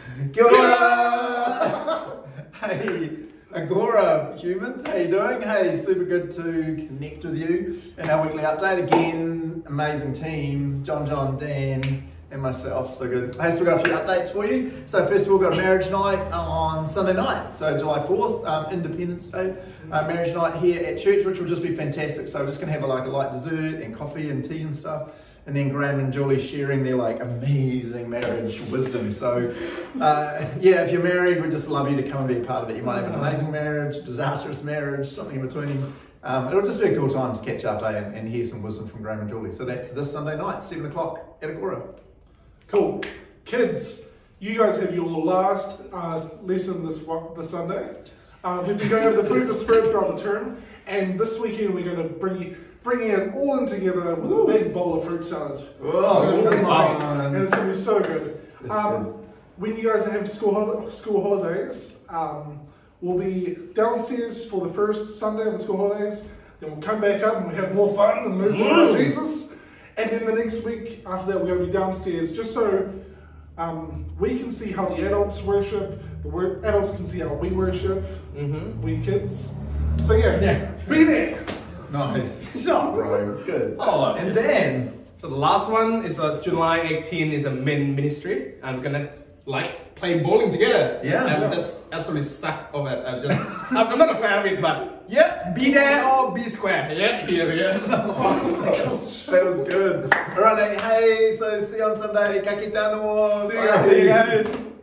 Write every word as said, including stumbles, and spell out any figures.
Kia ora! Hey, Agora humans, how you doing? Hey, super good to connect with you in our weekly update. Again, amazing team, John, John, Dan, and myself, so good. Hey, so we've got a few updates for you. So first of all, we've got a marriage night on Sunday night, so July fourth, um, Independence Day. Uh, marriage night here at church, which will just be fantastic. So we're just gonna have a, like a light dessert and coffee and tea and stuff. And then Graham and Julie sharing their like amazing marriage wisdom. So uh, yeah, if you're married, we'd just love you to come and be a part of it. You might have an amazing marriage, disastrous marriage, something in between. Um, it'll just be a cool time to catch up eh, and, and hear some wisdom from Graham and Julie. So that's this Sunday night, seven o'clock at Agora. Cool. Kids, you guys have your last uh, lesson this, this Sunday. Um, we've been going over the fruit of the Spirit throughout the term, and this weekend we're going to bring bring it all in together with Ooh. a big bowl of fruit salad. Oh, come on. And it's going to be so good. Um, good. When you guys have school hol school holidays, um, we'll be downstairs for the first Sunday of the school holidays. Then we'll come back up and we'll have more fun and move on with Jesus. And then the next week after that, we're going to be downstairs just so um, we can see how the adults worship. The wor adults can see how we worship. Mm-hmm. We kids. So yeah, Yeah. be there. Nice. Shot, bro. Good. Oh, and Dan. So the last one is uh, July eighteenth is a men ministry. I'm gonna like play bowling together. Yeah. I'm yeah. just absolutely suck of it. I'm just I'm, I'm not a fan of it, but yeah, be there or be square. Yeah, here, yeah. That was good. All right, hey, so see you on Sunday. Ka kite anō. See you guys.